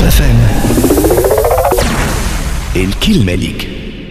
FM. الكلمة ليك.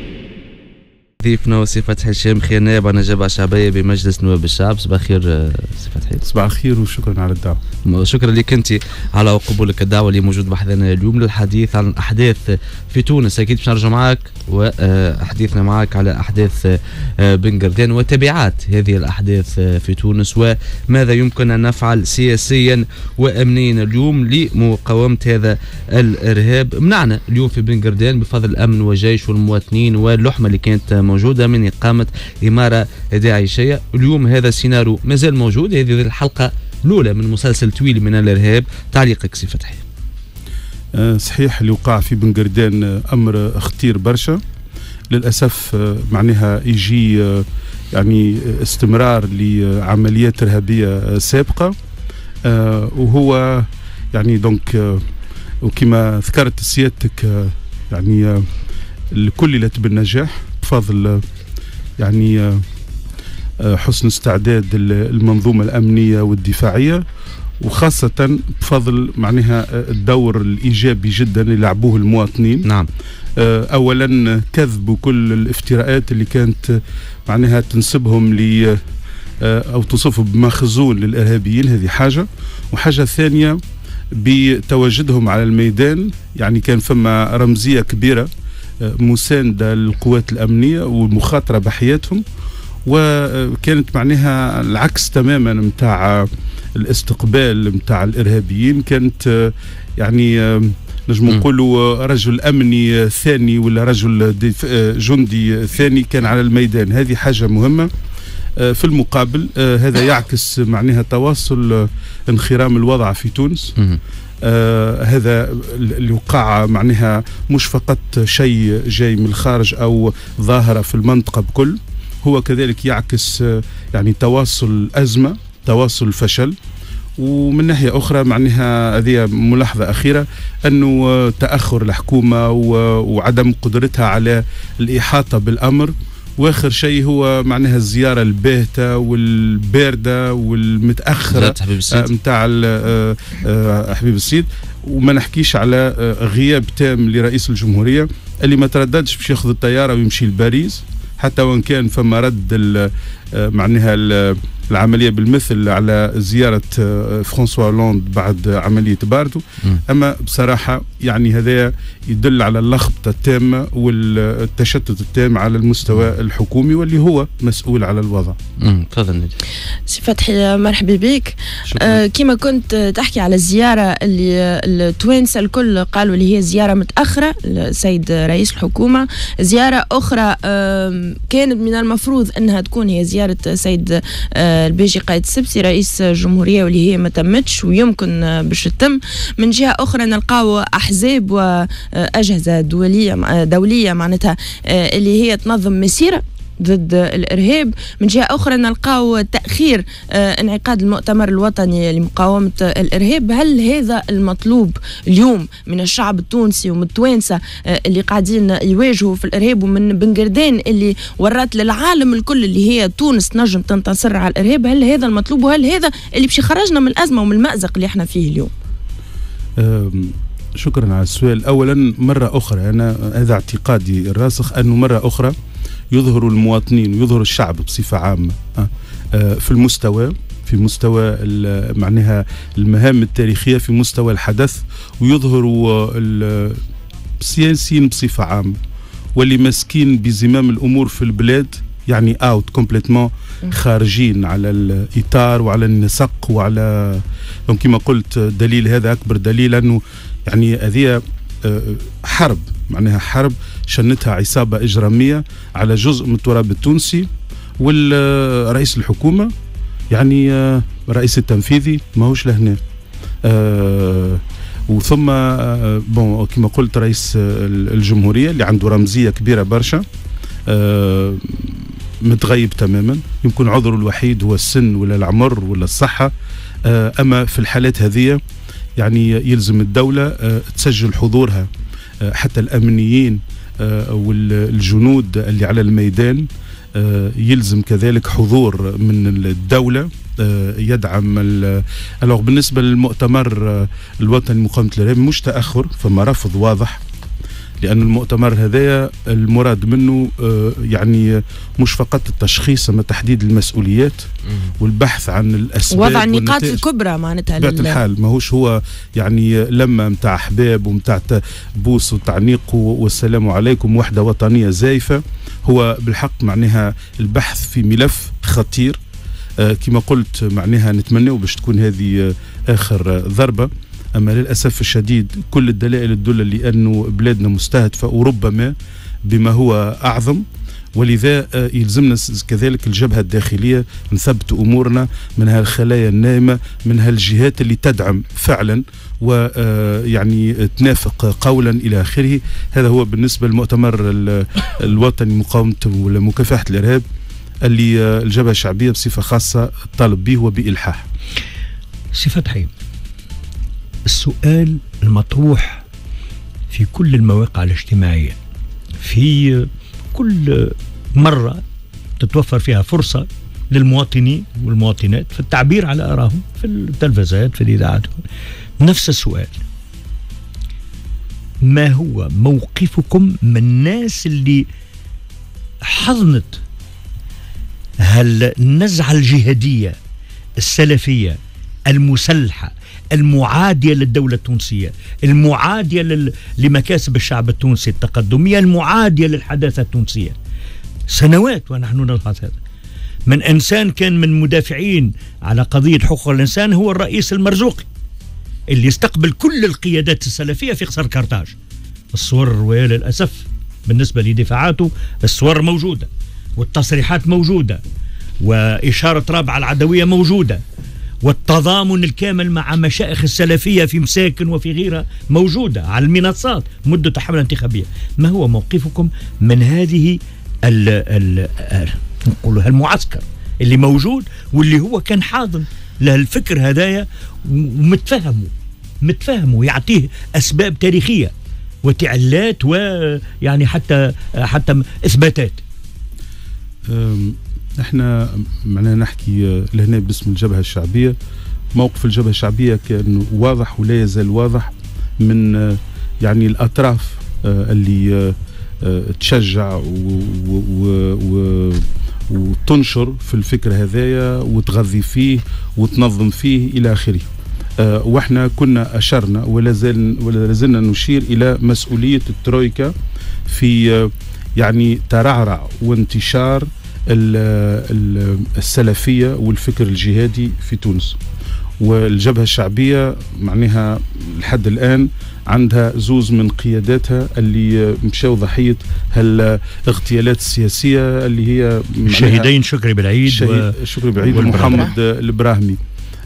ضيفنا وسي فتحي الشامخي نائب عن النجابة الشعبية بمجلس نواب الشعب. صباح الخير سي فتحي. صباح الخير وشكرا على الدعوة. شكرا لك انت على قبولك الدعوة اللي موجود بحثنا اليوم للحديث عن الأحداث في تونس. أكيد باش نرجع معك وحديثنا معك على أحداث بنغردان وتبعات هذه الأحداث في تونس وماذا يمكن أن نفعل سياسيا وأمنيا اليوم لمقاومة هذا الإرهاب. منعنا اليوم في بنغردان بفضل الأمن والجيش والمواطنين واللحمة اللي كانت موجودة من إقامة إمارة داعشية. اليوم هذا السيناريو مازال موجود. هذه الحلقة الأولى من مسلسل طويل من الإرهاب. تعليقك سي فتحي؟ صحيح اللي وقع في بنغردان أمر خطير برشا للأسف. معناها يجي يعني استمرار لعمليات إرهابية سابقة وهو يعني دونك وكما ذكرت سيادتك يعني الكل بالنجاح بفضل يعني حسن استعداد المنظومة الأمنية والدفاعية وخاصة بفضل معناها الدور الإيجابي جدا اللي لعبوه المواطنين. نعم. أولا كذبوا كل الافتراءات اللي كانت معناها تنسبهم ل أو تصفهم بمخزون للإرهابيين. هذه حاجة. وحاجة ثانية بتواجدهم على الميدان يعني كان فما رمزية كبيرة مساندة للقوات الأمنية والمخاطرة بحياتهم. وكانت معناها العكس تماما متاع الاستقبال متاع الإرهابيين. كانت يعني نجم نقولوا رجل أمني ثاني ولا رجل جندي ثاني كان على الميدان. هذه حاجة مهمة. في المقابل هذا يعكس معناها تواصل انخرام الوضع في تونس. هذا اللي وقع معناها مش فقط شيء جاي من الخارج أو ظاهرة في المنطقة بكل، هو كذلك يعكس يعني تواصل أزمة، تواصل فشل. ومن ناحية أخرى معناها هذه ملاحظة أخيرة أنه تأخر الحكومة وعدم قدرتها على الإحاطة بالأمر. واخر شيء هو معناها الزياره الباهته والبارده والمتاخره نتاع حبيب السيد. وما نحكيش على غياب تام لرئيس الجمهوريه اللي ما ترددش باش ياخذ الطياره ويمشي لباريس حتى وان كان فما رد معناها العمليه بالمثل على زياره فرانسوا هولاند بعد عمليه باردو. اما بصراحه يعني هذا يدل على اللخبطه التامه والتشتت التام على المستوى الحكومي واللي هو مسؤول على الوضع. تفضل نجي. سي فتحي مرحبا بك. كما كنت تحكي على الزياره اللي التوانسه الكل قالوا اللي هي زياره متاخره للسيد رئيس الحكومه. زياره اخرى كانت من المفروض انها تكون هي زياره سيد البيجي قايد السبسي رئيس الجمهورية واللي هي ما تمتش ويمكن باش تتم. من جهة أخرى نلقاو أحزاب وأجهزة دولية معناتها اللي هي تنظم مسيرة ضد الإرهاب. من جهة أخرى نلقاو تأخير انعقاد المؤتمر الوطني لمقاومة الإرهاب. هل هذا المطلوب اليوم من الشعب التونسي ومن التوانسة اللي قاعدين يواجهوا في الإرهاب ومن بنغردان اللي ورات للعالم الكل اللي هي تونس نجم تنتصر على الإرهاب؟ هل هذا المطلوب وهل هذا اللي باش يخرجنا من الأزمة ومن المأزق اللي احنا فيه اليوم؟ شكرا على السؤال. أولا مرة أخرى أنا هذا اعتقادي الراسخ أنه مرة أخرى يظهر المواطنين ويظهر الشعب بصفة عامة في مستوى معناها المهام التاريخية في مستوى الحدث، ويظهروا السياسيين بصفة عامة واللي ماسكين بزمام الأمور في البلاد يعني اوت كومبليتمون خارجين على الإطار وعلى النسق وعلى كما قلت دليل هذا أكبر دليل أنه يعني هذه حرب معناها حرب شنتها عصابة إجرامية على جزء من التراب التونسي. والرئيس الحكومة يعني الرئيس التنفيذي ماهوش لهنا. وثم بون كما قلت رئيس الجمهورية اللي عنده رمزية كبيرة برشا متغيب تماما. يمكن عذره الوحيد هو السن ولا العمر ولا الصحة. أما في الحالات هذه يعني يلزم الدولة تسجل حضورها حتى الأمنيين والجنود اللي على الميدان يلزم كذلك حضور من الدولة يدعم بالنسبة للمؤتمر الوطني لمقاومة الإرهاب مش تأخر، فما رفض واضح، لأن المؤتمر هذايا المراد منه يعني مش فقط التشخيص أما تحديد المسؤوليات والبحث عن الأسباب وضع النقاط الكبرى معناتها بطبيعة الحال. ماهوش هو يعني لما متاع أحباب ومتاع بوس وتعنيق والسلام عليكم وحدة وطنية زايفة، هو بالحق معناها البحث في ملف خطير. كما قلت معناها نتمنى باش تكون هذه آخر ضربة، أما للأسف الشديد كل الدلائل تدل لأنه بلادنا مستهدفة وربما بما هو أعظم، ولذا يلزمنا كذلك الجبهة الداخلية نثبت أمورنا من هالخلايا النائمة، من هالجهات اللي تدعم فعلا ويعني تنافق قولا إلى آخره. هذا هو بالنسبة للمؤتمر الوطني لمقاومة ومكافحة الإرهاب اللي الجبهة الشعبية بصفة خاصة طالب به وبإلحاح. سي فتحي، السؤال المطروح في كل المواقع الاجتماعية في كل مرة تتوفر فيها فرصة للمواطنين والمواطنات في التعبير على آرائهم في التلفزيات في الإذاعات، نفس السؤال: ما هو موقفكم من الناس اللي حضنت هالنزعة الجهادية السلفية المسلحة المعادية للدولة التونسية، المعادية لمكاسب الشعب التونسي التقدمية، المعادية للحداثة التونسية؟ سنوات ونحن نلحظ هذا من إنسان كان من مدافعين على قضية حقوق الإنسان، هو الرئيس المرزوقي اللي استقبل كل القيادات السلفية في قصر كرتاج. الصور وللأسف بالنسبة لدفاعاته الصور موجودة والتصريحات موجودة وإشارة رابعة العدوية موجودة والتضامن الكامل مع مشايخ السلفية في مساكن وفي غيرها موجودة على المنصات مدة حملة انتخابية. ما هو موقفكم من هذه المعسكر اللي موجود واللي هو كان حاضن للفكر هدايا ومتفهمه يعطيه أسباب تاريخية وتعلات ويعني حتى إثباتات؟ احنا معناها نحكي لهنا باسم الجبهة الشعبية. موقف الجبهة الشعبية كان واضح ولا يزال واضح من يعني الأطراف اللي تشجع وتنشر في الفكر هذايا وتغذي فيه وتنظم فيه إلى آخره. واحنا كنا أشرنا ولا زلنا نشير إلى مسؤولية الترويكا في يعني ترعرع وانتشار السلفية والفكر الجهادي في تونس. والجبهة الشعبية معناها لحد الآن عندها زوز من قياداتها اللي مشاو ضحية هالاغتيالات السياسية اللي هي شهيدين شكري بالعيد شكري بالعيد ومحمد الإبراهيمي.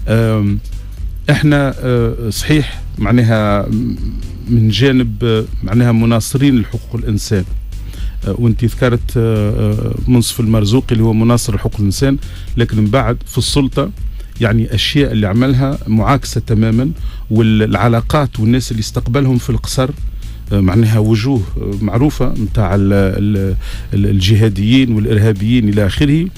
احنا صحيح معناها من جانب معناها مناصرين لحقوق الإنسان، وانت ذكرت منصف المرزوقي اللي هو مناصر لحقوق الإنسان، لكن من بعد في السلطة يعني أشياء اللي عملها معاكسة تماما، والعلاقات والناس اللي استقبلهم في القصر معناها وجوه معروفة متاع الجهاديين والإرهابيين إلى آخره.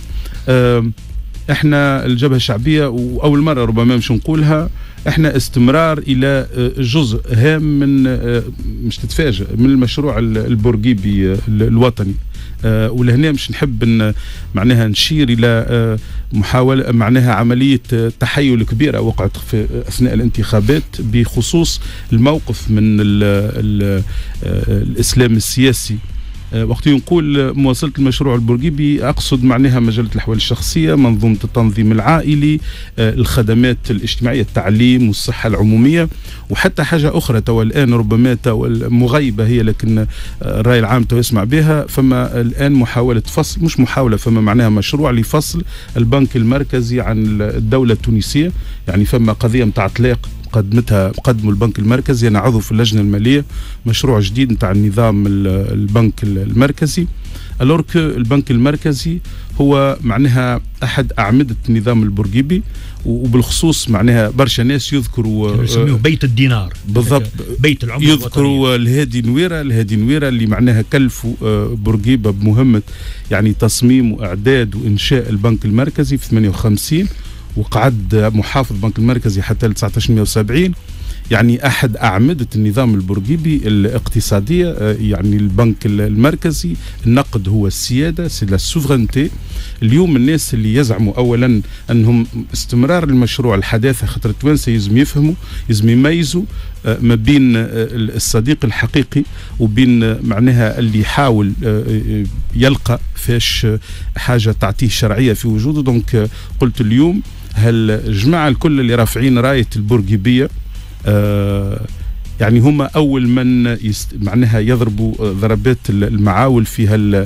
احنا الجبهة الشعبية وأول مرة ربما مش نقولها، احنا استمرار الى جزء هام من مش تتفاجئ من المشروع البورقيبي الوطني. ولهنا مش نحب معناها نشير الى محاولة معناها عملية تحيل كبيرة وقعت في اثناء الانتخابات بخصوص الموقف من الاسلام السياسي. وقت نقول مواصلة المشروع البورقيبي أقصد معناها مجلة الأحوال الشخصية، منظومة التنظيم العائلي، الخدمات الاجتماعية، التعليم والصحة العمومية، وحتى حاجة أخرى توا الآن ربما مغيبة هي لكن الرأي العام تو يسمع بها. فما الآن محاولة فصل، مش محاولة، فما معناها مشروع لفصل البنك المركزي عن الدولة التونسية. يعني فما قضية متاع إطلاق قدموا البنك المركزي. أنا عضو في اللجنة المالية، مشروع جديد نتاع النظام البنك المركزي. ألورك البنك المركزي هو معناها أحد أعمدة النظام البورقيبي، وبالخصوص معناها برشا ناس يذكروا يسميه بيت الدينار بالضبط، بيت العملة يذكروا الهادي نويرة اللي معناها كلفوا بورقيبة بمهمة يعني تصميم وإعداد وإنشاء البنك المركزي في 58، وقعد محافظ البنك المركزي حتى 1970. يعني أحد أعمدة النظام البورقيبي الاقتصادية. يعني البنك المركزي النقد هو السيادة، سي لا سوفرينتي. اليوم الناس اللي يزعموا أولا أنهم استمرار المشروع الحداثة، خاطر التوانسة يزم يفهموا، يزم يميزوا ما بين الصديق الحقيقي وبين معناها اللي يحاول يلقى فاش حاجة تعطيه شرعية في وجوده. دونك قلت اليوم هالجماعة الكل اللي رافعين راية البورقيبية يعني هم أول من معناها يضربوا ضربات المعاول في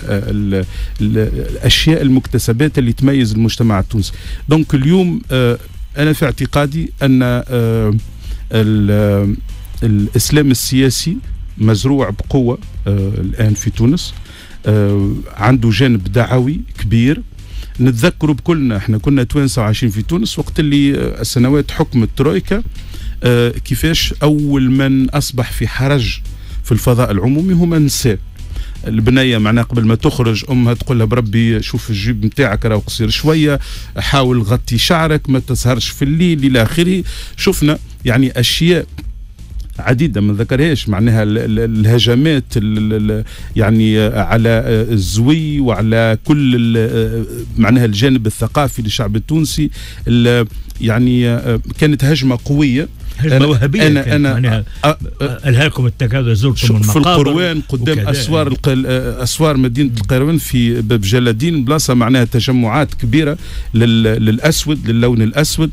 الأشياء المكتسبات اللي تميز المجتمع التونسي. دونك اليوم أنا في اعتقادي أن الإسلام السياسي مزروع بقوة الآن في تونس، عنده جانب دعوي كبير. نتذكروا بكلنا احنا كنا توانسة وعايشين في تونس وقت اللي سنوات حكم الترويكا، كيفاش أول من أصبح في حرج في الفضاء العمومي هما النساء. البنية معناها قبل ما تخرج أمها تقول لها بربي شوف الجيب متاعك راهو قصير شوية، حاول غطي شعرك، ما تسهرش في الليل إلى آخره. شفنا يعني أشياء عديدة ما ذكرهاش، معناها الهجمات يعني على الزوي وعلى كل معناها الجانب الثقافي للشعب التونسي. يعني كانت هجمة قوية، هجمة وهابية. أنا ألهاكم التكاثر، زرتم المقابر في القروان قدام أسوار مدينة القيروان في باب جلالدين، بلاصة معناها تجمعات كبيرة للأسود، للون الأسود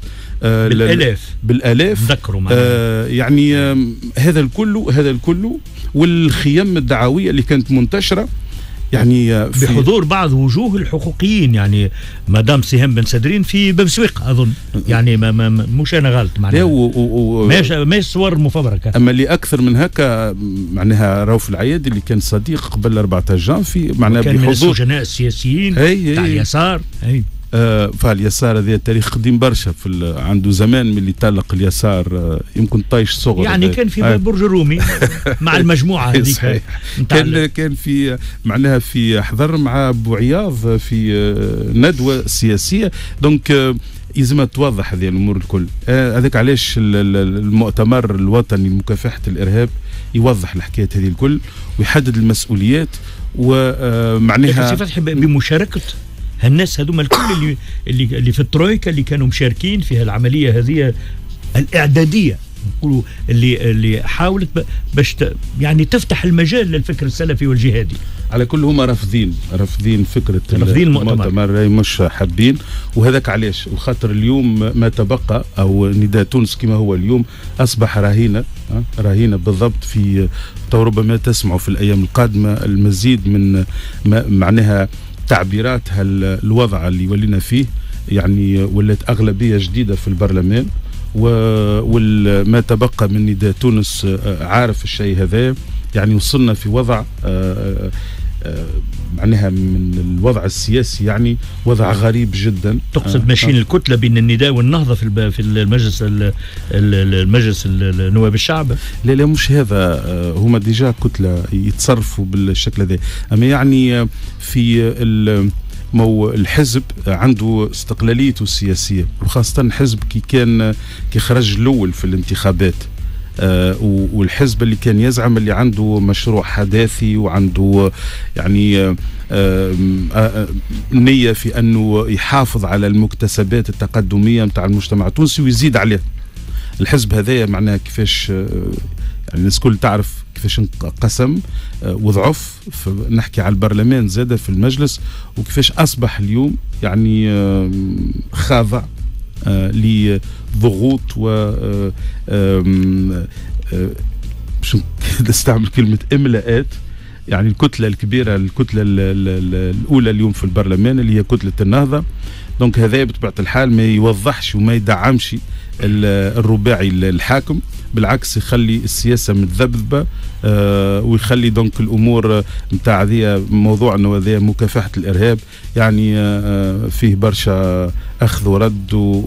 بالآلاف ذكروا يعني هذا الكل والخيام الدعوية اللي كانت منتشرة يعني بحضور بعض وجوه الحقوقيين. يعني مدام سهام بن سدرين في باب سويق أظن، يعني مش أنا غلط معناها ماش صور مفبركة. أما اللي أكثر من هكا معناها رؤوف العيادي اللي كان صديق قبل 14 جانفي معناها بحضور من السجناء السياسيين تاع اليسار. فاليسار هذا التاريخ قديم برشا، عنده زمان من اللي طلق اليسار يمكن طايش صغر، يعني كان في برج الرومي مع المجموعة هذيك. كان في معناها في حضر مع أبو عياض في ندوة سياسية. دونك يلزم توضح هذه الأمور الكل. هذاك علاش المؤتمر الوطني لمكافحة الإرهاب يوضح الحكاية هذه الكل ويحدد المسؤوليات. ومعناها فتحي بمشاركة هالناس هذوما الكل اللي في الترويكا اللي كانوا مشاركين في العملية هذه الإعدادية، نقولوا اللي حاولت باش يعني تفتح المجال للفكر السلفي والجهادي. على كل هما رافضين فكرة المؤتمر، مش حابين. وهذاك علاش وخاطر اليوم ما تبقى أو نداء تونس كما هو اليوم أصبح رهينة بالضبط. في ربما تسمعوا في الأيام القادمة المزيد من معناها تعبيرات الوضع اللي ولينا فيه. يعني ولات أغلبية جديدة في البرلمان، وما تبقى من نداء تونس عارف الشيء هذا. يعني وصلنا في وضع معناها من الوضع السياسي يعني وضع غريب جدا. تقصد ماشيين الكتلة بين النداء والنهضة في المجلس نواب الشعب؟ لا مش هذا، هما ديجا كتلة يتصرفوا بالشكل هذا. أما يعني في الحزب عنده استقلاليته السياسية، وخاصة حزب كي خرج الأول في الانتخابات، والحزب اللي كان يزعم اللي عنده مشروع حداثي وعنده يعني نية في أنه يحافظ على المكتسبات التقدمية متاع المجتمع التونسي ويزيد عليه. الحزب هذا معناه كيفاش يعني الناس كل تعرف كيفاش انقسم وضعف. نحكي على البرلمان زاد في المجلس، وكيفاش أصبح اليوم يعني خاضع لضغوط و نستعمل كلمة إملاءات. يعني الكتلة الكبيرة، الكتلة الأولى اليوم في البرلمان اللي هي كتلة النهضة، دونك هذا بطبيعة الحال ما يوضحش وما يدعمش الرباعي الحاكم، بالعكس يخلي السياسة متذبذبة ويخلي دونك الأمور نتاع هذه موضوع أنه هذا مكافحة الإرهاب يعني فيه برشا أخذ ورد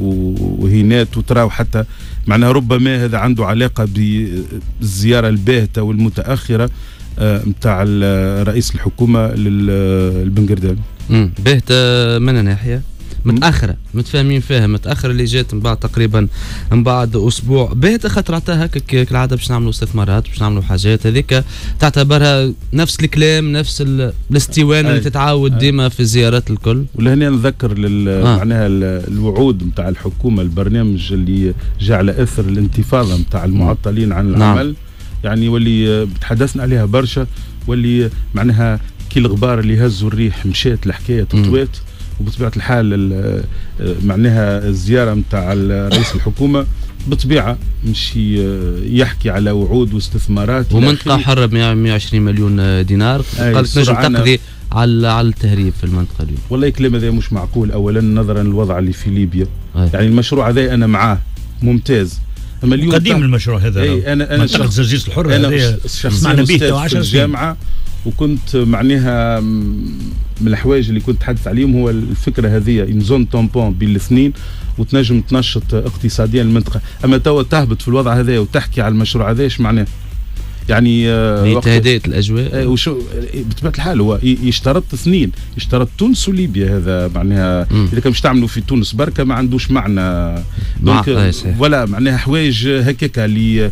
وهينات، وتراو حتى معناها ربما هذا عنده علاقة بالزيارة الباهتة والمتأخرة نتاع رئيس الحكومة للبنغردان. باهتة من ناحية متأخرة متفاهمين فيها، متأخرة اللي جات من بعد تقريبا من بعد أسبوع. باهتة خاطر عطاها هكا كالعادة باش نعملوا استثمارات باش نعملوا حاجات، هذيك تعتبرها نفس الكلام نفس الاستيوان اللي تتعاود ديما في الزيارات الكل. ولهنا نذكر معناها الوعود نتاع الحكومة، البرنامج اللي جاء على أثر الانتفاضة نتاع المعطلين عن العمل يعني واللي تحدثنا عليها برشا، واللي معناها كي الغبار اللي هزوا الريح مشات الحكاية تطويت. وبطبيعة الحال معناها الزيارة متاع رئيس الحكومة بطبيعة مش يحكي على وعود واستثمارات ومنطقة حرة ب 120 مليون دينار، قالت نجم تقضي على التهريب في المنطقة اليوم. والله كلام هذا مش معقول، أولا نظرا للوضع اللي في ليبيا. يعني المشروع هذا أنا معاه ممتاز، أما اليوم قديم المشروع هذا. أنا منطقة زرزيس الحرة أنا شخصيا أستاذ في الجامعة، وكنت معناها من الحوايج اللي كنت تحدث عليهم هو الفكرة هذه إن زون تامبون بين الاثنين وتنجم تنشط اقتصاديا المنطقة. أما توا تهبط في الوضع هذا وتحكي على المشروع هذا ايش معناه؟ يعني تهدئة الأجواء. وشو بطبيعة الحال هو يشترط اثنين، يشترط تونس وليبيا. هذا معناها إذا كان مش تعملوا في تونس بركة ما عندوش معنى. دونك ولا معناها حوايج هكاك اللي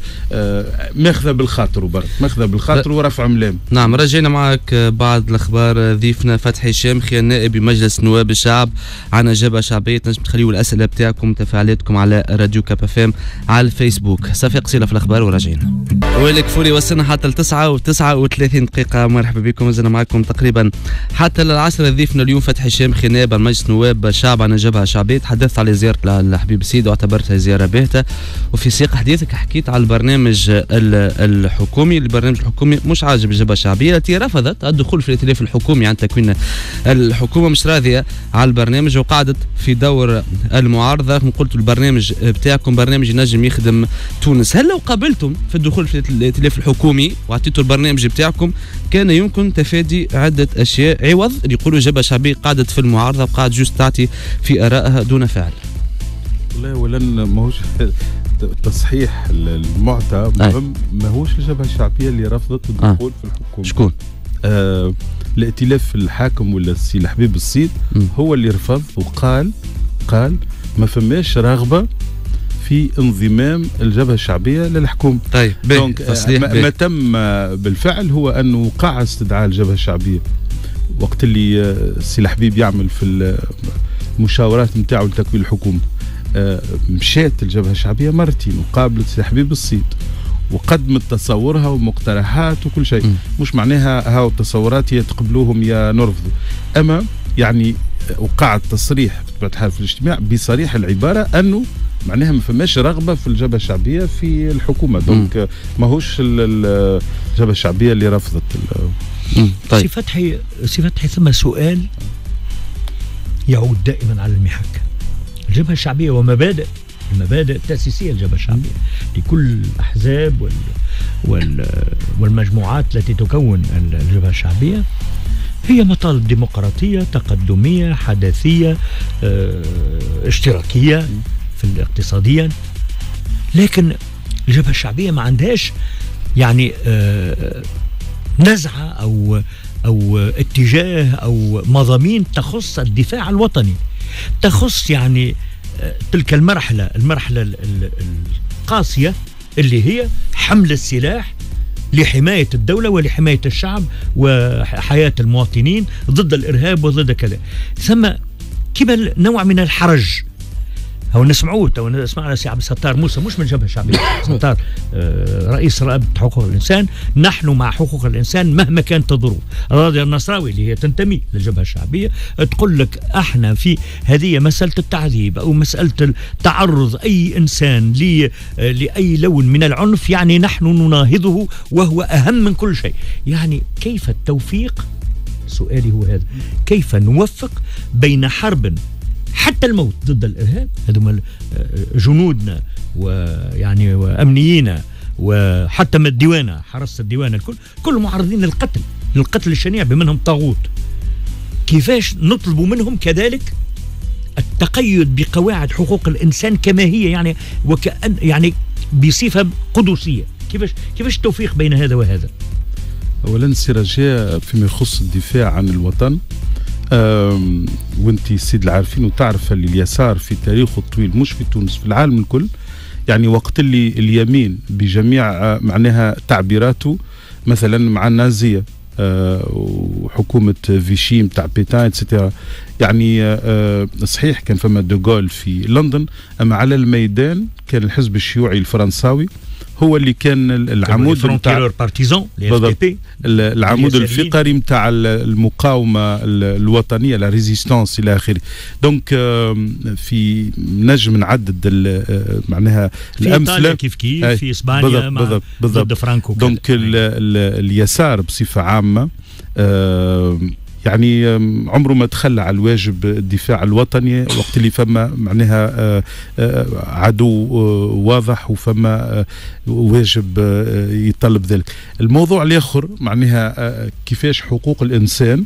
ماخذة بالخاطر وبرك ماخذة بالخاطر ورفع ملام. نعم رجعنا معك بعد الأخبار. ضيفنا فتحي شامخي نائب بمجلس نواب الشعب عن جبهة شعبية. تنجم تخليوا الأسئلة بتاعكم تفاعلاتكم على راديو كاب اف ام على الفيسبوك. صافي قصيرة في الأخبار وراجعين. ويلك فوري وصلنا حتى ل 9:39 دقيقة. مرحبا بكم، مازلنا معكم تقريبا حتى للعصر. ضيفنا اليوم فتحي شامخي نائب مجلس نواب الشعب عن جبهة شعبية. تحدثت على زيارة الحبيب السيد واعتبرتها زيارة باهتة، وفي سياق حديثك حكيت على البرنامج الحكومي. البرنامج الحكومي مش عاجب الجبهة الشعبية التي رفضت الدخول في الائتلاف الحكومي عن تكوين الحكومة، مش راضية على البرنامج وقعدت في دور المعارضة. قلت البرنامج بتاعكم برنامج ينجم يخدم تونس. هل لو قابلتم في الدخول في الائتلاف الحكومي وعطيتوا البرنامج بتاعكم كان يمكن تفادي عدة أشياء عوض اللي يقولوا جبهة شعبية قعدت في المعارضة وقعدت جوست تعطي في آرائها دون فعل؟ لا ولن ماهوش تصحيح المعطى مهم. ماهوش الجبهة الشعبية اللي رفضت الدخول في الحكومة. شكون؟ الائتلاف الحاكم ولا السي الحبيب السيد هو اللي رفض وقال ما فماش رغبة في انضمام الجبهة الشعبية للحكومة. طيب ما تم بالفعل هو أنه وقع استدعاء الجبهة الشعبية وقت اللي السي الحبيب يعمل في المشاورات نتاعو لتكوين الحكومة. مشات الجبهة الشعبية مرتين وقابلت السي الحبيب السيد وقدمت تصورها ومقترحات وكل شيء. مش معناها هاو التصورات يا تقبلوهم يا نرفضوا، أما يعني وقع التصريح بطبيعة الحال في الاجتماع بصريح العبارة أنه معناها ما فماش رغبة في الجبهة الشعبية في الحكومة. دونك ماهوش الجبهة الشعبية اللي رفضت. طيب سي فتحي ثم سؤال يعود دائما على المحك. الجبهة الشعبية ومبادئ المبادئ التأسيسية الجبهة الشعبية لكل الأحزاب والمجموعات التي تكون الجبهة الشعبية هي مطالب ديمقراطية تقدمية حداثية اشتراكية في الاقتصاديا. لكن الجبهة الشعبية ما عندهاش يعني نزعة أو اتجاه أو مضامين تخص الدفاع الوطني، تخص يعني تلك المرحلة القاسية اللي هي حمل السلاح لحماية الدولة ولحماية الشعب وحياة المواطنين ضد الإرهاب وضد كذا. ثم كما نوع من الحرج هو نسمعوه نسمعنا سي عبد الستار موسى مش من الجبهة الشعبية. ستار رئيس رابطة حقوق الإنسان. نحن مع حقوق الإنسان مهما كانت الظروف. راضي النصراوي اللي هي تنتمي للجبهة الشعبية تقول لك احنا في هذه مسألة التعذيب أو مسألة تعرض أي إنسان لأي لون من العنف يعني نحن نناهضه وهو أهم من كل شيء. يعني كيف التوفيق؟ سؤالي هو هذا، كيف نوفق بين حرب حتى الموت ضد الارهاب. هذوما جنودنا ويعني وامنيينا وحتى من الديوانه حرس الديوانه الكل معرضين للقتل الشنيع بمنهم طاغوت. كيفاش نطلب منهم كذلك التقيد بقواعد حقوق الانسان كما هي، يعني وكأن يعني بصفه قدسيه. كيفاش التوفيق بين هذا وهذا؟ اولا سي رجاء فيما يخص الدفاع عن الوطن، وانت سيد العارفين وتعرف اللي اليسار في تاريخه الطويل مش في تونس في العالم الكل، يعني وقت اللي اليمين بجميع معناها تعبيراته مثلا مع النازيه وحكومه فيشي متاع بيتان اتسيتيرا، يعني صحيح كان فما دوغول في لندن، اما على الميدان كان الحزب الشيوعي الفرنساوي هو اللي كان العمود نتاع العمود الفقري نتاع المقاومه الوطنيه، لا ريزيستانس الى اخره. دونك في نجم نعدد معناها الامثله كيف في اسبانيا ضد فرانكو. دونك اليسار بصفه عامه يعني عمره ما تخلى على الواجب الدفاع الوطني وقت اللي فما معناها عدو واضح وفما واجب يطلب ذلك. الموضوع الآخر معناها كيفاش حقوق الإنسان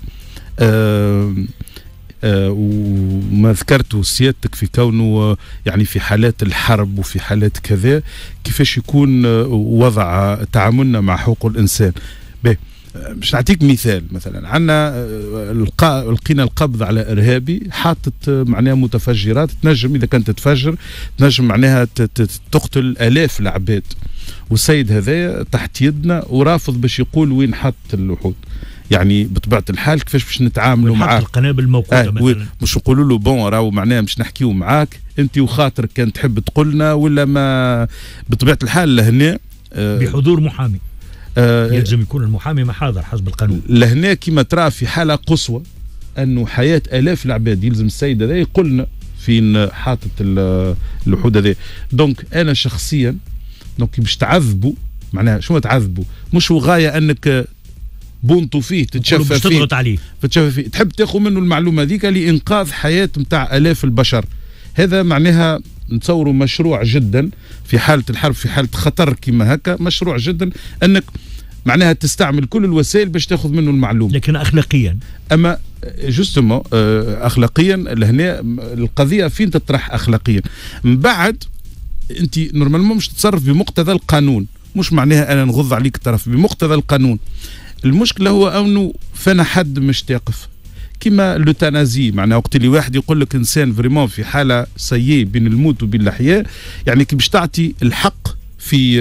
وما ذكرته سيادتك في كونه يعني في حالات الحرب وفي حالات كذا كيفاش يكون وضع تعاملنا مع حقوق الإنسان. مش نعطيك مثال، مثلا عندنا لقينا القبض على ارهابي حاطط معناها متفجرات تنجم اذا كانت تتفجر تنجم معناها تقتل الاف العباد، والسيد هذا تحت يدنا ورافض باش يقول وين حط اللوحود. يعني بطبيعه الحال كيفاش باش نتعاملوا معاه؟ القنابل الموقوته مثلا مش نقولوا له بون راهو معناها مش نحكيو معاك انت وخاطرك كان تحب تقولنا ولا ما. بطبيعه الحال لهنا بحضور محامي يلزم يكون المحامي محاضر حسب القانون. لهنا كما ترى في حالة قصوى أنه حياة آلاف العباد يلزم السيد هذا يقولنا فين حاطط اللوحود هذا. دونك أنا شخصيا دونك باش تعذبوا معناها شو تعذبوا؟ مش غاية أنك بونطوا فيه تتشفى فيه تضغط عليه تحب تاخذ منه المعلومة ذيك لإنقاذ حياة متاع آلاف البشر. هذا معناها نتصوروا مشروع جدا في حالة الحرب، في حالة خطر كما هكا مشروع جدا أنك معناها تستعمل كل الوسائل باش تاخذ منه المعلومة. لكن أخلاقيا أما جوستومون أخلاقيا لهنا القضية فين تطرح أخلاقيا. من بعد أنت نورمالمون مش تتصرف بمقتضى القانون، مش معناها أنا نغض عليك الطرف بمقتضى القانون. المشكلة هو أنه فانا حد مش تقف كما اللوتانازي، معناها وقت اللي واحد يقول لك انسان فريمون في حاله سيئه بين الموت وبين الاحياء، يعني كي باش تعطي الحق في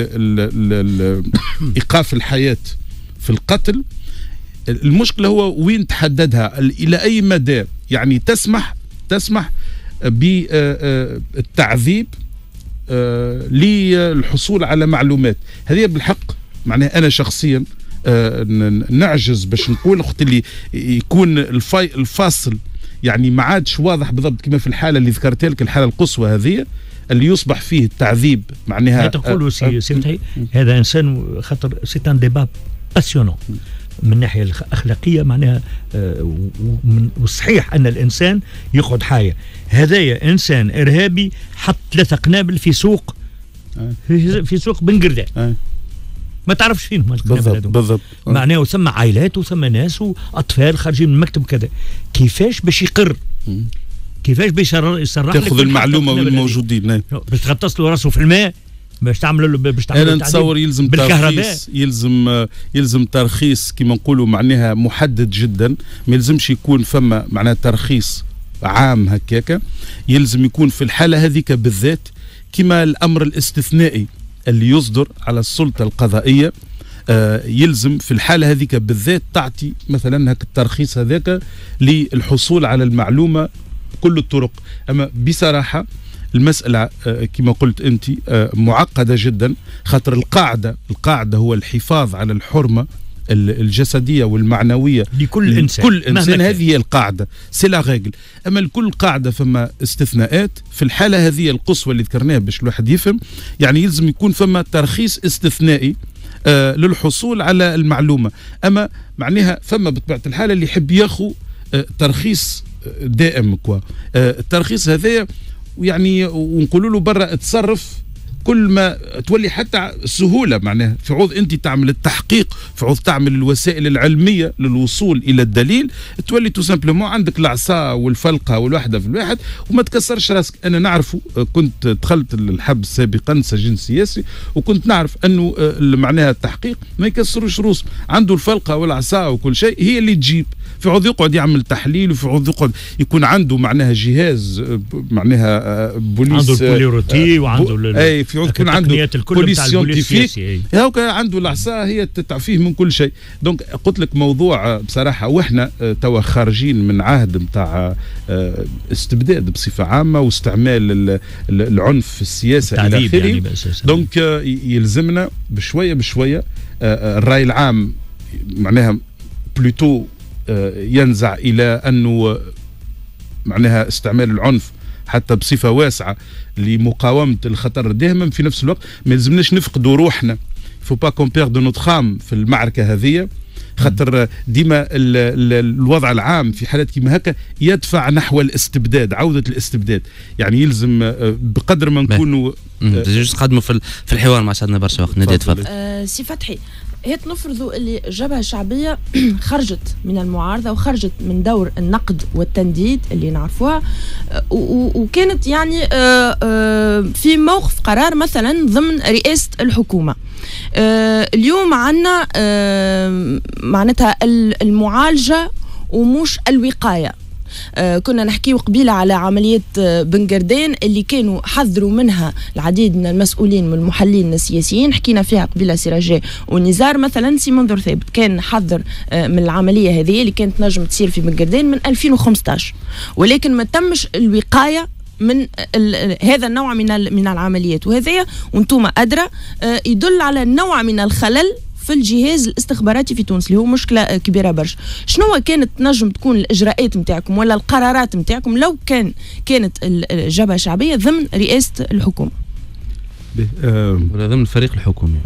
ايقاف الحياه في القتل. المشكله هو وين تحددها، الى اي مدى يعني تسمح بالتعذيب للحصول على معلومات. هذه بالحق معناها انا شخصيا نعجز باش نقول وقت اللي يكون الفاصل يعني ما عادش واضح بالضبط كما في الحاله اللي ذكرتها لك، الحاله القصوى هذه اللي يصبح فيه التعذيب معناها تقولوا سي هذا انسان خاطر سي ان ديبا باسيونون من الناحيه الاخلاقيه معناها وصحيح ان الانسان يقعد حاجه. هذايا انسان ارهابي حط 3 قنابل في سوق في سوق بن قردان، ما تعرفش فين هما القنابل هذو بالضبط. معناه وثم عائلات وثم ناس واطفال خارجين من المكتب كذا. كيفاش باش يقر؟ كيفاش باش يصرح تاخذ المعلومه من الموجودين باش تغطس له راسه في الماء باش تعمل له انا نتصور يلزم ترخيص، يلزم ترخيص كما نقولوا معناها محدد جدا. ما يلزمش يكون فما معناها ترخيص عام هكاكا، يلزم يكون في الحاله هذيك بالذات كما الامر الاستثنائي اللي يصدر على السلطه القضائيه. يلزم في الحاله هذيك بالذات تعطي مثلا هك الترخيص هذاك للحصول على المعلومه بكل الطرق. اما بصراحه المسألة كما قلت أنت معقدة جدا، خاطر القاعدة هو الحفاظ على الحرمة الجسدية والمعنوية لكل إنسان. كل إنسان هذه هي القاعدة، سي لا ريغل. أما الكل قاعدة فما استثناءات. في الحالة هذه القصوى اللي ذكرناها باش الواحد يفهم، يعني يلزم يكون فما ترخيص استثنائي للحصول على المعلومة. أما معناها فما بطبيعة الحالة اللي يحب ياخو ترخيص دائم كوا. الترخيص هذايا يعني ونقولوا له برا اتصرف كل ما تولي حتى سهولة، معناها في عوض أنت تعمل التحقيق، في عوض تعمل الوسائل العلمية للوصول إلى الدليل، تولي تو سامبلومون عندك العصا والفلقة والوحدة في الواحد وما تكسرش راسك. أنا نعرفه، كنت دخلت الحبس سابقا سجين سياسي وكنت نعرف أنه معناها التحقيق ما يكسروش روس، عنده الفلقة والعصا وكل شيء هي اللي تجيب، في عوض يقعد يعمل تحليل، وفي عوض يقعد يكون عنده معناها جهاز معناها بوليس، عنده البوليروتي وعنده في عود يكون عنده بوليس سيونتيفيك، هاكا عنده العصا هي تعفيه من كل شيء. دونك قلت لك موضوع بصراحه، واحنا توا خارجين من عهد نتاع استبداد بصفه عامه واستعمال العنف في السياسه الى اخره يعني. دونك يلزمنا بشويه بشويه الراي العام معناها بلوتو ينزع الى انه معناها استعمال العنف حتى بصفة واسعة لمقاومة الخطر دائما. في نفس الوقت ما يلزمناش نفقدوا روحنا، فو با كون بيردو نوتر خام في المعركة هذه، خاطر ديما الوضع العام في حالات كيما هكا يدفع نحو الاستبداد، عودة الاستبداد. يعني يلزم بقدر ما نكونوا قدموا في الحوار مع سعدنا برشا وقت. نديت تفضل. سي فتحي، هيك نفرضوا اللي الجبهة الشعبية خرجت من المعارضة وخرجت من دور النقد والتنديد اللي نعرفوها، وكانت يعني في موقف قرار مثلا ضمن رئاسة الحكومة. اليوم عنا معناتها المعالجة ومش الوقاية. كنا نحكيو قبيلة على عملية بن قردان اللي كانوا حذروا منها العديد من المسؤولين من المحللين السياسيين، حكينا فيها قبيلة سراجي ونزار مثلا. سي منظور ثابت كان حذر من العملية هذه اللي كانت نجم تصير في بن قردان من 2015، ولكن ما تمش الوقاية من هذا النوع من العمليات، وهذا وانتم أدرى يدل على نوع من الخلل في الجهاز الاستخباراتي في تونس اللي هو مشكله كبيره برشا. شنو كانت نجم تكون الاجراءات نتاعكم ولا القرارات نتاعكم لو كانت الجبهه الشعبيه ضمن رئاسه الحكومه ولا ضمن الفريق الحكومي؟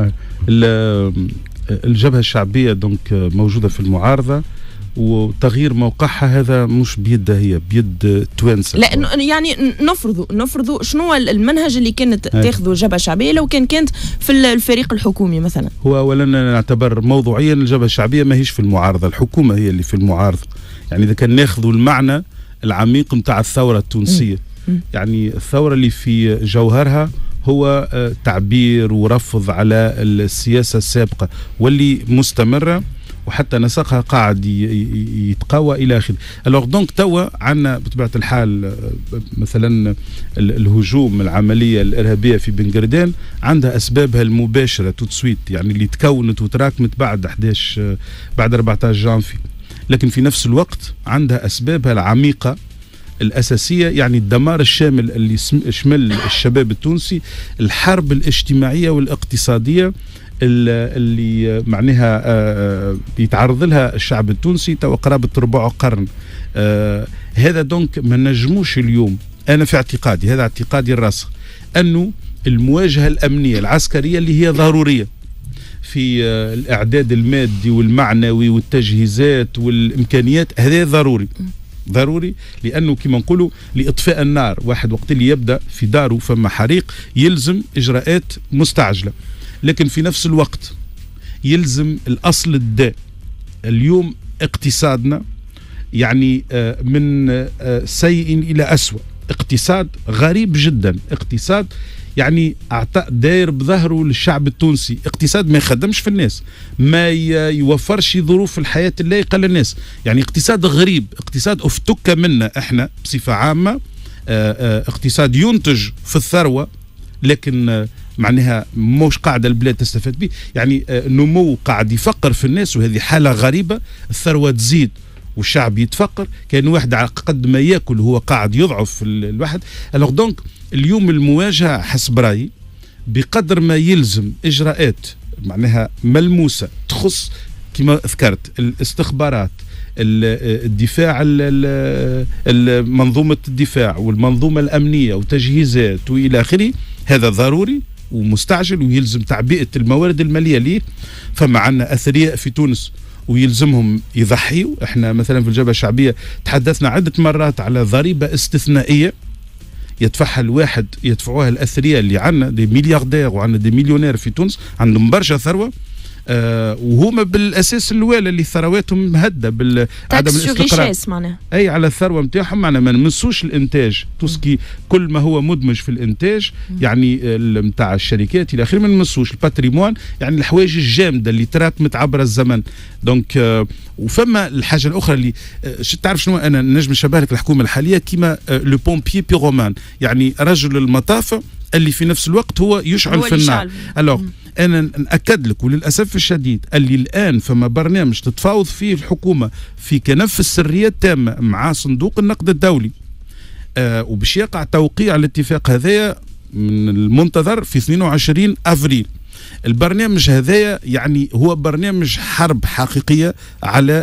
الجبهه الشعبيه دونك موجوده في المعارضه، وتغيير موقعها هذا مش بيدها هي، بيد التوانسه. لا يعني نفرضوا شنو المنهج اللي كانت تاخذه الجبهه الشعبيه لو كانت في الفريق الحكومي مثلا؟ هو اولا نعتبر موضوعيا الجبهه الشعبيه ما هيش في المعارضه، الحكومه هي اللي في المعارضه. يعني اذا كان ناخذوا المعنى العميق نتاع الثوره التونسيه، يعني الثوره اللي في جوهرها هو تعبير ورفض على السياسه السابقه واللي مستمره وحتى نسقها قاعد يتقوى الى اخره. الوغ دونك توا عندنا بطبيعه الحال مثلا الهجوم العمليه الارهابيه في بن قردان عندها اسبابها المباشره تو سويت، يعني اللي تكونت وتراكمت بعد 14 جانفي، لكن في نفس الوقت عندها اسبابها العميقه الأساسية، يعني الدمار الشامل اللي شمل الشباب التونسي، الحرب الاجتماعية والاقتصادية اللي معناها بيتعرض لها الشعب التونسي تو قرابة ربع قرن. هذا دونك ما نجموش اليوم، أنا في اعتقادي، هذا اعتقادي الراسخ، أنه المواجهة الأمنية العسكرية اللي هي ضرورية في الإعداد المادي والمعنوي والتجهيزات والإمكانيات، هذا ضروري لأنه كما نقولوا لإطفاء النار، واحد وقت اللي يبدأ في داره فما حريق يلزم إجراءات مستعجلة، لكن في نفس الوقت يلزم الأصل الداء. اليوم اقتصادنا يعني من سيء إلى أسوأ، اقتصاد غريب جدا، اقتصاد يعني أعطاء داير بظهره للشعب التونسي، اقتصاد ما يخدمش في الناس، ما يوفرش ظروف الحياة اللائقة للناس، يعني اقتصاد غريب، اقتصاد افتك منا احنا بصفة عامة، اقتصاد ينتج في الثروة لكن معناها موش قاعدة البلاد تستفاد به، يعني نمو قاعد يفقر في الناس، وهذه حالة غريبة. الثروة تزيد والشعب يتفقر، كان واحد على قد ما ياكل هو قاعد يضعف الواحد. الوغ دونك اليوم المواجهة حسب رأيي بقدر ما يلزم إجراءات معناها ملموسة تخص كما ذكرت الاستخبارات، الدفاع، منظومة الدفاع والمنظومة الأمنية وتجهيزات وإلى آخره، هذا ضروري ومستعجل ويلزم تعبئة الموارد المالية ليه. فما عنا أثرياء في تونس ويلزمهم يضحيوا. احنا مثلا في الجبهة الشعبية تحدثنا عدة مرات على ضريبة استثنائية يدفعها الواحد، يدفعوها الأثرياء اللي عندنا دي ملياردير وعندنا دي مليونير في تونس عندهم برشا ثروة، وهما بالاساس الوالة اللي ثرواتهم مهدة بعدم الاستقرار اي على الثروه نتاعهم. معنا ما نمسوش الانتاج توسكي، كل ما هو مدمج في الانتاج يعني نتاع الشركات الى اخره ما نمسوش الباتريمون، يعني الحوايج الجامده اللي تراكمت عبر الزمن. دونك وفما الحاجه الاخرى اللي تعرف شنو، انا نجم نشبه لك الحكومه الحاليه كيما لو بومبيي بيرومان، يعني رجل المطافه اللي في نفس الوقت هو يشعل في النار. الوغ انا ناكد لك وللاسف الشديد اللي الان فما برنامج تتفاوض فيه الحكومه في كنف السريه التامه مع صندوق النقد الدولي، وباش يقع توقيع الاتفاق هذايا من المنتظر في 22 افريل. البرنامج هذايا يعني هو برنامج حرب حقيقيه على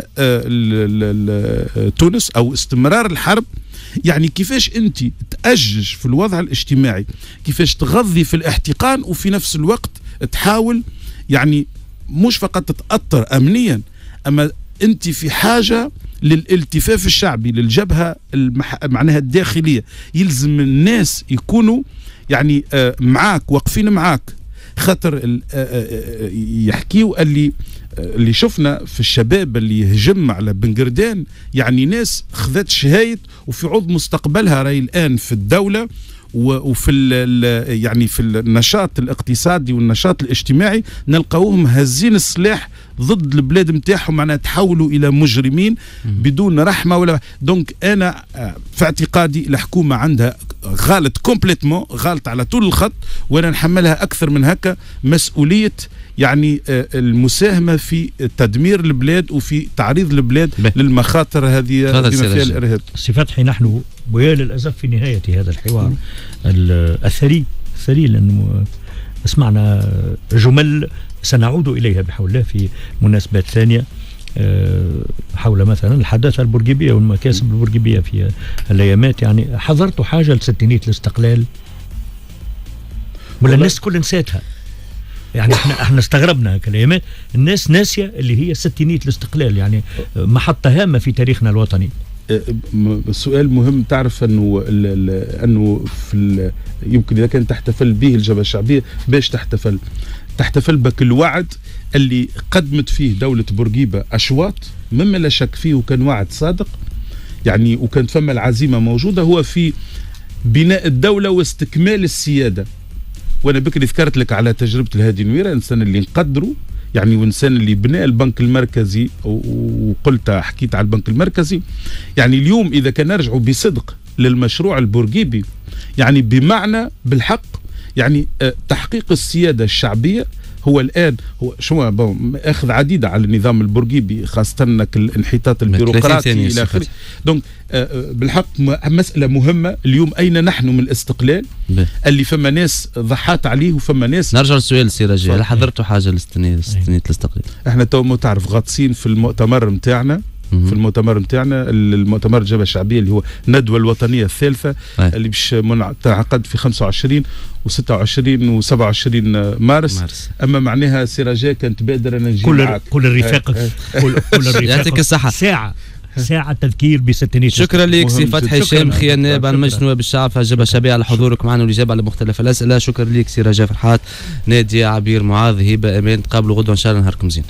تونس او استمرار الحرب. يعني كيفاش انت تأجج في الوضع الاجتماعي، كيفاش تغذي في الاحتقان وفي نفس الوقت تحاول يعني مش فقط تتأطر امنيا، اما انت في حاجة للالتفاف الشعبي للجبهة معناها الداخلية. يلزم الناس يكونوا يعني معاك واقفين معاك، خاطر يحكيوا اللي شفنا في الشباب اللي هجم على بنقردان، يعني ناس خذت شهايد وفي عوض مستقبلها راي الآن في الدولة وفي يعني في النشاط الاقتصادي والنشاط الاجتماعي نلقاوهم هزين السلاح ضد البلاد نتاعهم، معناها تحولوا الى مجرمين بدون رحمه ولا. دونك انا في اعتقادي الحكومه عندها غالط كومبليتمون، غالط على طول الخط، وانا نحملها اكثر من هكا مسؤوليه يعني المساهمه في تدمير البلاد وفي تعريض البلاد للمخاطر هذه بما فيها الارهاب. سي فتحي، نحن ويا للاسف في نهايه هذا الحوار الثري لانه سمعنا جمل سنعود اليها بحول الله في مناسبات ثانيه حول مثلا الحداثه البورقيبيه والمكاسب البورقيبيه في الايامات. يعني حضرتوا حاجه لستينيه الاستقلال ولا الناس كل نسيتها؟ يعني احنا استغربنا كلمات الناس ناسيه اللي هي ستينيه الاستقلال، يعني محطه هامه في تاريخنا الوطني. السؤال مهم. تعرف انه في يمكن اذا كان تحتفل به الجبهه الشعبيه باش تحتفل بك الوعد اللي قدمت فيه دولة بورقيبة أشواط مما لا شك فيه، وكان وعد صادق يعني، وكانت فما العزيمة موجودة هو في بناء الدولة واستكمال السيادة. وأنا بكري ذكرت لك على تجربة الهادي نويرة، إنسان اللي نقدره يعني، وإنسان اللي بناء البنك المركزي، وقلت حكيت على البنك المركزي. يعني اليوم إذا كان نرجعوا بصدق للمشروع البورقيبي يعني بمعنى بالحق يعني تحقيق السيادة الشعبية هو الآن هو شو أخذ عديدة على النظام البورقيبي، خاصة الانحطاط البيروقراطي إلى آخره. دونك بالحق مسألة مهمة اليوم. أين نحن من الاستقلال اللي فما ناس ضحات عليه وفما ناس. نرجع للسؤال سي رجاء، هل حضرتوا حاجة لاستنية الاستقلال؟ احنا تو تعرف غاطسين في المؤتمر متاعنا، المؤتمر الجبهة الشعبية اللي هو الندوة الوطنية الثالثة اللي باش تعقد في 25 و26 و27 مارس. اما معناها سي رجاء كانت بادر انا نجي معك كل الرفاق كل الرفاق يعطيك الصحة. ساعة تذكير بستينية. شكرا لك سي فتحي هشام، خيار نائب عن مجلس نواب الشعب في الجبهة الشعبية على حضورك معنا والإجابة على مختلف الأسئلة. شكرا لك سي رجاء فرحات، نادية عبير معاذ، هبة أمان. تقابلوا غدوة إن شاء الله، نهاركم زين.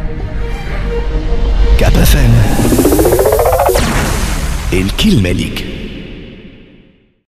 كاب اف ام الكلمة ليك.